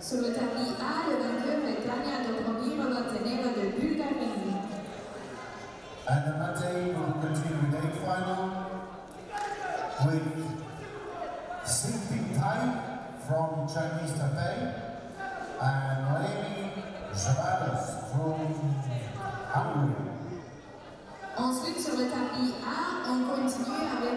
Sur le tapis A, le vainqueur est Tania Dobromir Montenegro de Bulgarie. And the Monday will continue with eighth final with Singping Tai from Chinese Taipei and Noemi Zavadas from Hungary. Ensuite, sur le tapis A, on continue avec